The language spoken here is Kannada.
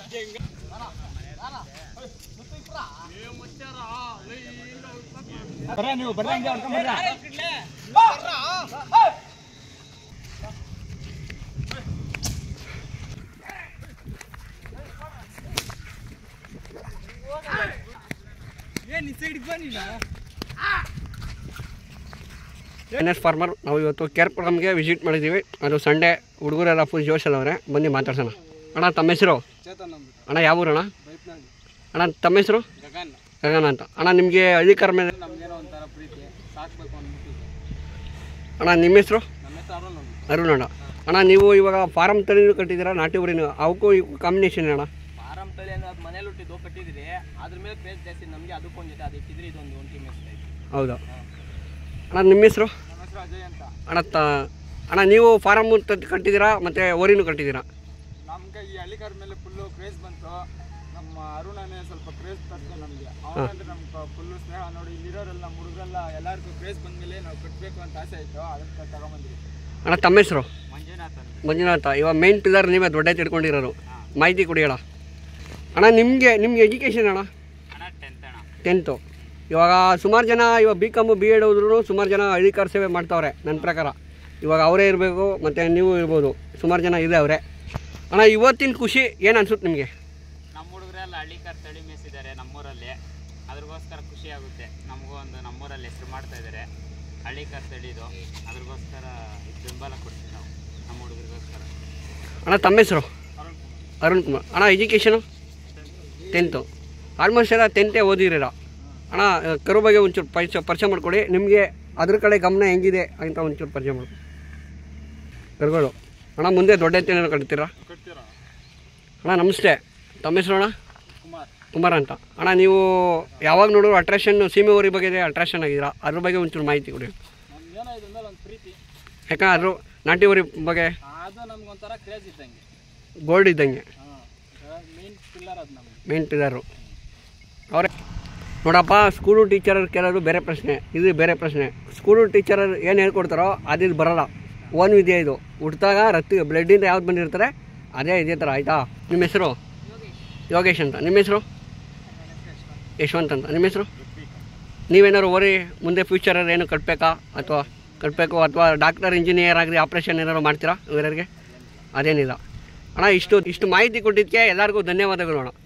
ನೀವು ಬರ್ರಂಗೆ ಹೊಡ್ಕೊಂಡ್ಬರ್ರ ಏನು ಸೈಡ್ಗೆ ಬನ್ನಿಲ್ಲ NS ಫಾರ್ಮರ್ ನಾವು ಇವತ್ತು ಕೇರ್ ಪ್ರೋಗ್ರಾಮ್ಗೆ ವಿಸಿಟ್ ಮಾಡಿದ್ದೀವಿ. ಅದು ಸಂಡೇ ಹುಡುಗರೆಲ್ಲ ಫುಲ್ ಜೋಶಲ್ಲವ್ರೆ, ಬನ್ನಿ ಮಾತಾಡ್ಸೋಣ. ಅಣ್ಣ ತಮ್ಮ ಹೆಸರು? ಅಣ್ಣ ಯಾವ ಊರು ಅಣ್ಣ? ಅಣ್ಣ ತಮ್ಮ ಹೆಸರು? ಗಗನ್ ಅಂತ. ಅಣ್ಣ ನಿಮಗೆ ಅಧಿಕಾರ ಮೇಲೆ ಅಣ್ಣ ನಿಮ್ಮ ಹೆಸರು? ಅರುಣ್ ಅಣ್ಣ. ಅಣ್ಣ ನೀವು ಇವಾಗ ಫಾರಮ್ ತಳಿನೂ ಕಟ್ಟಿದ್ದೀರಾ, ನಾಟಿ ಊರಿನ ಅವಕ್ಕೂ ಇವು ಕಾಂಬಿನೇಷನ್ ಅಣ್ಣ? ಫಾರಮ್ ತಳಿ ಅನ್ನೋ ಅದು ಮನೇಲಿ ಹುಟ್ಟಿದ್ದು ಕಟ್ಟಿದ್ರಿ, ಅದ್ರ ಮೇಲೆ ಕ್ರೇಜ್ ಜಾಸ್ತಿ ನಮಗೆ. ಅದಕ್ಕೊಂದು ಜೊತೆ ಅದು ಇಟ್ಟಿದ್ರೆ ಇದೊಂದು ಒಂದು ಟೀಮ್ ಹೆಸರು. ಹೌದಾ ಅಣ್ಣ ನಿಮ್ಮ ಹೆಸರು? ನಮ್ಮ ಹೆಸರು ಅಜಯ್ ಅಂತ. ಅಣ್ಣ ನೀವು ಫಾರಮ್ ಕಟ್ಟಿದ್ದೀರಾ ಮತ್ತು ಓರಿನೂ ಕಟ್ಟಿದ್ದೀರಾ? ನಮ್ಗೆ ಈ ಹಳ್ಳಿಗಾರ ಮೇಲೆ ಫುಲ್ಲು ಕ್ರೇಜ್ ಬಂತು. ನಮ್ಮ ಅರುಣನೇ ಸ್ವಲ್ಪ ಕ್ರೇಜ್ ತರ್ತಾರೆ ನಮಗೆ. ಅವನಂದ್ರೆ ನಮ್ಗೆ ಫುಲ್ಲು ಸ್ನೇಹ ನೋಡಿ. ಇಲ್ಲಿರೋರೆಲ್ಲ ನಮ್ಮ ಹುಡುಗರೆಲ್ಲ ಎಲ್ಲರಿಗೂ ಕ್ರೇಜ್ ಬಂದಮೇಲೆ ನಾವು ಕಟ್ಟಬೇಕು ಅಂತ ಆಸೆ ಆಯಿತು, ಅದಕ್ಕೆ ತಗೊಂಬಂದ್ವಿ. ಅಣ್ಣ ತಮ್ಮ ಹೆಸರು? ಮಂಜುನಾಥ. ಇವಾಗ ಮೇನ್ ಪಿಲ್ಲರ್ ನೀವೇ ದೊಡ್ಡ ತಿಳ್ಕೊಂಡಿರೋರು, ಮಾಹಿತಿ ಕೊಡಿ ಅಣ್ಣ. ಅಣ್ಣ ನಿಮಗೆ ಎಜುಕೇಷನ್ ಅಣ್ಣ? 10th. ಇವಾಗ ಸುಮಾರು ಜನ ಇವಾಗ BCom B.Ed ಹೋದ್ರೂ ಸುಮಾರು ಜನ ಅಧಿಕಾರ ಸೇವೆ ಮಾಡ್ತಾವ್ರೆ ನನ್ನ ಪ್ರಕಾರ. ಇವಾಗ ಅವರೇ ಇರಬೇಕು ಮತ್ತು ನೀವು ಇರ್ಬೋದು, ಸುಮಾರು ಜನ ಇದೆ ಅವರೇ. ಅಣ್ಣ ಇವತ್ತಿನ ಖುಷಿ ಏನು ಅನ್ಸುತ್ತೆ ನಿಮಗೆ? ನಮ್ಮ ಹುಡುಗರೆಲ್ಲ ಹಳ್ಳಿಕಾರ ತಳಿ ಮೇಯಿಸಿದ್ದಾರೆ ನಮ್ಮೂರಲ್ಲಿ, ಅದ್ರಗೋಸ್ಕರ ಖುಷಿ ಆಗುತ್ತೆ. ನಮಗೂ ಒಂದು ನಮ್ಮೂರಲ್ಲಿ ಹೆಸರು ಮಾಡ್ತಾ ಇದ್ದಾರೆ ಹಳ್ಳಿಕಾರ ತಳಿದು, ಅದ್ರಗೋಸ್ಕರ ಬೆಂಬಲ ಕೊಡ್ತೀವಿ ನಾವು ನಮ್ಮ ಹುಡುಗರಿಗೋಸ್ಕರ. ಅಣ್ಣ ತಮ್ಮ ಹೆಸರು? ಅರುಣ್ ಕುಮಾರ್. ಅಣ್ಣ ಎಜುಕೇಷನು? 10th. ಆಲ್ಮೋಸ್ಟ್ ಎಲ್ಲ 10th ಓದಿದ್ದೀರ. ಅಣ್ಣ ಕರು ಬಗ್ಗೆ ಒಂಚೂರು ಪರಿಚಯ ಮಾಡಿಕೊಡಿ. ನಿಮಗೆ ಅದ್ರ ಕಡೆ ಗಮನ ಹೆಂಗಿದೆ ಅಂತ ಒಂಚೂರು ಪರಿಚಯ ಮಾಡ್ಕೊಡಿ ಕರುಗಳು. ಅಣ್ಣ ಮುಂದೆ ದೊಡ್ಡ ಎತ್ತೇನಾರು ಕಟ್ತೀರಾ? ಅಣ್ಣ ನಮಸ್ತೆ, ತಮ್ಮ ಹೆಸರು ಅಣ್ಣ? ಕುಮಾರ್ ಅಂತ. ಅಣ್ಣ ನೀವು ಯಾವಾಗ ನೋಡಿದ್ರು ಅಟ್ರಾಕ್ಷನ್ ಸೀಮೆ ಊರಿ ಬಗ್ಗೆ ಅಟ್ರಾಕ್ಷನ್ ಆಗಿದ್ದೀರಾ, ಅದ್ರ ಬಗ್ಗೆ ಒಂಚೂರು ಮಾಹಿತಿ ಕೊಡಿ. ಯಾಕಂದ್ರೆ ಅದ್ರ ನಾಟಿ ಊರಿ ಬಗ್ಗೆ ಗೋಲ್ಡ್ ಇದ್ದಂಗೆ ಮೇನ್ ಪಿಲ್ಲರು ಅವರೇ. ನೋಡಪ್ಪ, ಸ್ಕೂಲು ಟೀಚರ್ ಕೇಳೋದು ಬೇರೆ ಪ್ರಶ್ನೆ, ಇದು ಬೇರೆ ಪ್ರಶ್ನೆ. ಸ್ಕೂಲು ಟೀಚರ್ ಏನು ಹೇಳ್ಕೊಡ್ತಾರೋ ಅದು ಬರೋಲ್ಲ, ಓನ್ ವಿದ್ಯೆ ಇದು. ಹುಟ್ಟಿದಾಗ ಬ್ಲಡ್ಡಿಂದ ಯಾವ್ದು ಬಂದಿರ್ತಾರೆ ಅದೇ ಇದೇ ಥರ, ಆಯಿತಾ? ನಿಮ್ಮ ಹೆಸರು? ಯೋಗೇಶ್ ಅಂತ. ನಿಮ್ಮ ಹೆಸರು? ಯಶವಂತ್ ಅಂತ. ನಿಮ್ಮ ಹೆಸರು? ನೀವೇನಾದ್ರು ಓರಿ ಮುಂದೆ ಫ್ಯೂಚರಲ್ಲಿ ಏನು ಕಟ್ಟಬೇಕು ಅಥವಾ ಡಾಕ್ಟರ್ ಇಂಜಿನಿಯರ್ ಆಗಲಿ ಆಪ್ರೇಷನ್ ಏನಾದ್ರು ಮಾಡ್ತೀರಾ ಇವರಿಗೆ? ಅದೇನಿಲ್ಲ. ಅಣ್ಣ ಇಷ್ಟು ಮಾಹಿತಿ ಕೊಟ್ಟಿದ್ದಕ್ಕೆ ಎಲ್ಲರಿಗೂ ಧನ್ಯವಾದಗಳು ಅಣ್ಣ.